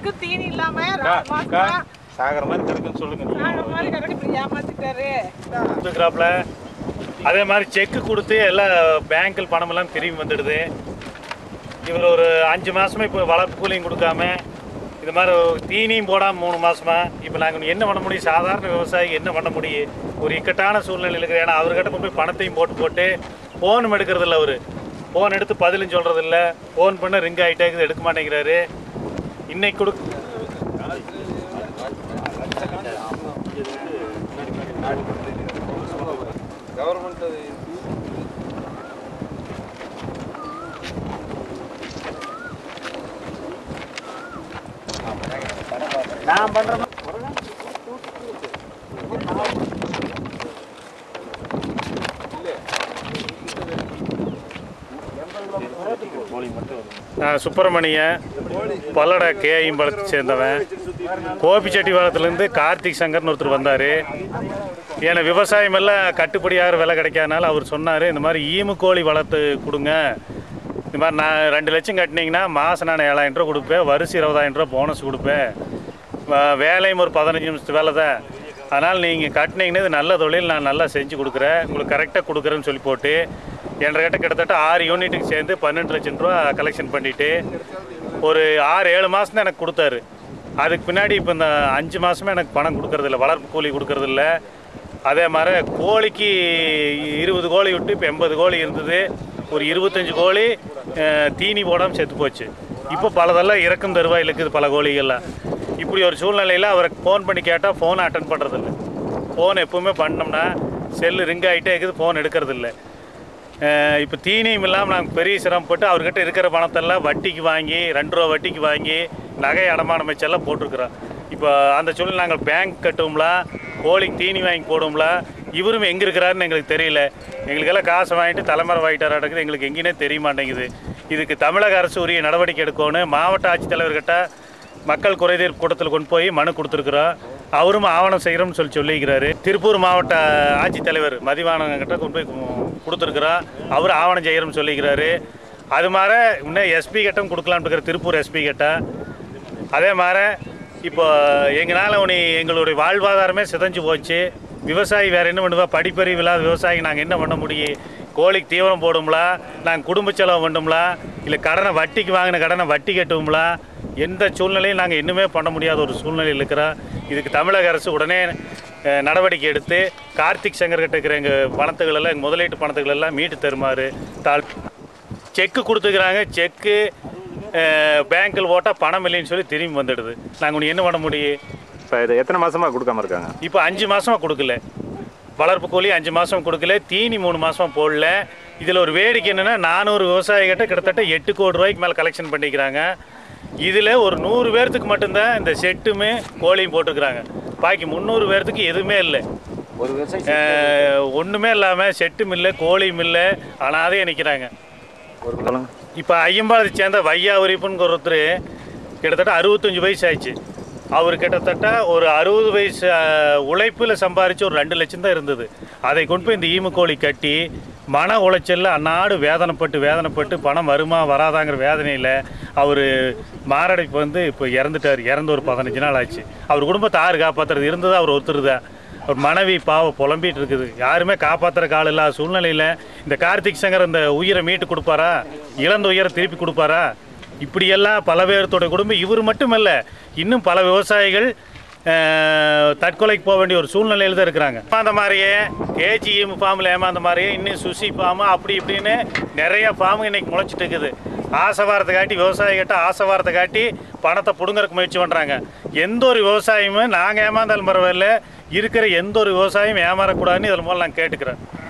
மாட்டுக்கு தீனி இல்லாம சாகர மாதிரி கிடக்குன்னு சொல்லுங்க. சாகர மாதிரி கிடக்கு, இப்படி ஏமாத்திட்டாரு. கொடுத்துக்கிறாப்புல. அதே மாதிரி செக்கு கொடுத்து எல்லாம் பேங்கில் பணமெல்லாம் திரும்பி வந்துடுது. இவர் ஒரு 5 மாதமாக இப்போ வளர்ப்பு கூலியும் கொடுக்காம இது மாதிரி தீனியும் போடாமல் 3 மாதமா. இப்போ நாங்கள் என்ன பண்ண முடியும்? சாதாரண விவசாயி என்ன பண்ண முடியும்? ஒரு இக்கட்டான சூழ்நிலை இருக்குது. ஏன்னா அவர்கிட்ட கொண்டு போய் பணத்தையும் போட்டு ஃபோனும் எடுக்கிறதில்ல. அவர் ஃபோன் எடுத்து பதிலும் சொல்கிறதில்ல. ஃபோன் பண்ண ரிங் ஆகிட்டே இருக்குது, எடுக்க மாட்டேங்கிறாரு. இன்னைக்கு கவர்மெண்ட் நான் பண்ணுறேன். சுப்பிரமணியன் பல்லட கேஐம்பலத்தை சேர்ந்தவன். கோபிச்செட்டிபாளையத்துலேருந்து கார்த்திக் சங்கர்னு ஒருத்தர் வந்தார். ஏன்னா விவசாயம் எல்லாம் கட்டுப்படியாகிற விலை கிடைக்காதனால அவர் சொன்னார், இந்த மாதிரி ஈமு கோழி வளர்த்து கொடுங்க. இந்த மாதிரி நான் 2 லட்சம் கட்டினீங்கன்னா மாதம் நான் 7,000 ரூபா கொடுப்பேன், வருஷம் 20,000 ரூபா போனஸ் கொடுப்பேன், வேலையும் ஒரு 15 நிமிஷத்து வேலை தான். அதனால் நீங்கள் கட்டினீங்கன்னா இது நல்ல தொழில், நான் நல்லா செஞ்சு கொடுக்குறேன், உங்களுக்கு கரெக்டாக கொடுக்குறேன்னு சொல்லி போட்டு என்கிட்ட கிட்டத்தட்ட 6 யூனிட்டுக்கு சேர்ந்து 12 லட்சம் ரூபா கலெக்ஷன் பண்ணிவிட்டு ஒரு 6-7 மாதம் தான் எனக்கு கொடுத்தாரு. அதுக்கு பின்னாடி இப்போ இந்த 5 மாதமே எனக்கு பணம் கொடுக்குறதில்ல, வளர்ப்பு கூலி கொடுக்குறதில்ல. அதே மாதிரி கோழிக்கு 20 கோழி விட்டு இப்போ 80 கோழி இருந்தது. ஒரு 25 கோழி தீனி போடாமல் செத்து போச்சு. இப்போ பலதெல்லாம் இறக்கும் தருவாயில் இருக்குது பல கோழிகள்லாம். இப்படி ஒரு சூழ்நிலையில் அவருக்கு ஃபோன் பண்ணி கேட்டால் ஃபோனை அட்டன் பண்ணுறதில்ல. ஃபோன் எப்போவுமே பண்ணோம்னா செல்லு ரிங் ஆகிட்டே இருக்குது, ஃபோன் எடுக்கிறதில்ல. இப்போ தீனியும் இல்லாமல் நாங்கள் பெரிய சிரமப்பட்டு அவர்கிட்ட இருக்கிற பணத்தெல்லாம் வட்டிக்கு வாங்கி 2 ரூபா வட்டிக்கு வாங்கி நகை அடமானம் வச்செல்லாம் போட்டிருக்கிறோம். இப்போ அந்த சூழ்நிலை நாங்கள் பேங்க் கட்டுவோம்ல, கோழிக்கு தீனி வாங்கி போடுவோம்ல, இவரும் எங்கே இருக்கிறாருன்னு எங்களுக்கு தெரியல. எங்களுக்கெல்லாம் காசு வாங்கிட்டு தலைமுறை வாங்கிட்டாராடுக்குது, எங்களுக்கு எங்கேனே தெரிய மாட்டேங்குது. இதுக்கு தமிழக அரசு உரிய நடவடிக்கை எடுக்கணும். மாவட்ட ஆட்சித்தலைவர்கிட்ட மக்கள் குறைதீர்ப்பு கூட்டத்தில் கொண்டு போய் மனு கொடுத்துருக்குறோம். அவரும் ஆவணம் செய்கிறோம்னு சொல்லிக்கிறாரு. திருப்பூர் மாவட்ட ஆட்சித்தலைவர் மதிவானங்கிட்ட கொண்டு போய் கொடுத்துருக்குறோம். அவர் ஆவணம் செய்கிறோம்னு சொல்லிக்கிறாரு. அது மாதிரி இன்னும் எஸ்பி கிட்டம் கொடுக்கலான்னு இருக்கிற, திருப்பூர் எஸ்பி கிட்ட. அதே மாதிரி இப்போ எங்களால் எங்களுடைய வாழ்வாதாரமே சிதைஞ்சு போச்சு. விவசாயி வேறு என்ன பண்ணுவா? படிப்பறிவு இல்லாத விவசாயி நாங்கள் என்ன பண்ண முடியும்? கோழிக்கு தீவனம் போடும்லா, நாங்கள் குடும்ப செலவு பண்ணும்லா, இல்லை கடனை வட்டிக்கு வாங்கின கடனை வட்டி கட்டுவோம்லா, எந்த சூழ்நிலையும் நாங்கள் இன்னுமே பண்ண முடியாத ஒரு சூழ்நிலையில் இருக்கிறோம். இதுக்கு தமிழக அரசு உடனே நடவடிக்கை எடுத்து கார்த்திக் சங்கர்கிட்ட இருக்கிற எங்கள் பணத்துகளெல்லாம், எங்கள் முதலீட்டு பணத்துகளெல்லாம் மீட்டு தருமாறு செக்கு கொடுத்துக்கிறாங்க. செக்கு பேங்க்கில் போட்டால் பணம் இல்லைன்னு சொல்லி திரும்பி வந்துடுது. நாங்கள் ஒன்று என்ன பண்ண முடியும்? இப்போ இது எத்தனை மாதமாக கொடுக்காம இருக்காங்க? இப்போ 5 மாதமாக கொடுக்கல. வளர்ப்பு கோழி 5 மாதம் கொடுக்கல, தீனி 3 மாதமாக போடல. இதில் ஒரு வேடிக்கை என்னென்னா 400 விவசாயிகிட்ட கிட்டத்தட்ட 8 கோடி ரூபாய்க்கு மேலே கலெக்ஷன் பண்ணிக்கிறாங்க. இதில் ஒரு 100 பேர்த்துக்கு மட்டும்தான் இந்த செட்டுமே கோழியும் போட்டுருக்குறாங்க. பாக்கி 300 பேர்த்துக்கு எதுவுமே இல்லை. ஒன்றுமே இல்லாமல் செட்டும் இல்லை, கோழியும் இல்லை, அனாதையே நிற்கிறாங்க. இப்போ ஐயம்பாளத்தை சேர்ந்த வையாவரிப்புன்னு ஒருத்தர் கிட்டத்தட்ட 65 வயசு ஆயிடுச்சு. அவர் கிட்டத்தட்ட ஒரு 60 வயசு உழைப்பில் சம்பாரித்து ஒரு 2 லட்சம் தான் இருந்தது. அதை கொண்டு போய் இந்த ஈமு கோழி கட்டி மன உளைச்சலில் அந்நாடு வேதனைப்பட்டு பணம் வருமா வராதாங்கிற வேதனையில் அவர் மாரடைப்பு வந்து இப்போ இறந்துட்டார். இறந்து ஒரு 15 நாள் ஆச்சு. அவர் குடும்பத்தை யார் காப்பாற்றுறது? இருந்தது அவர் ஒருத்தர் தான். ஒரு மனைவி பாவம் புலம்பிகிட்டு இருக்குது. யாருமே காப்பாற்றுற கால் இல்லாத சூழ்நிலையில் இந்த கார்த்திக் சங்கர் இந்த உயிரை மீட்டு கொடுப்பாரா? இழந்த உயிரை திருப்பி கொடுப்பாரா? இப்படியெல்லாம் பல பேர்த்தோட குடும்பம். இவர் மட்டும் இல்லை, இன்னும் பல விவசாயிகள் தற்கொலைக்கு போக வேண்டிய ஒரு சூழ்நிலையில் தான் இருக்கிறாங்க. அந்த மாதிரியே கேஜிஎம் ஃபார்மில் ஏமாந்த மாதிரியே இன்னும் சுசி ஃபார்மு அப்படி இப்படின்னு நிறைய ஃபார்மு இன்றைக்கி முளைச்சிட்டு இருக்குது. ஆசைவாரத்தை காட்டி விவசாயிகிட்ட ஆசைவாரத்தை காட்டி பணத்தை பிடுங்கறதுக்கு முயற்சி பண்ணுறாங்க. எந்த ஒரு விவசாயமும் நாங்கள் ஏமாந்தாலும் பரவாயில்ல, இருக்கிற எந்த ஒரு விவசாயம் ஏமாறக்கூடாதுன்னு இதில் மூலம் நான் கேட்டுக்கிறேன்.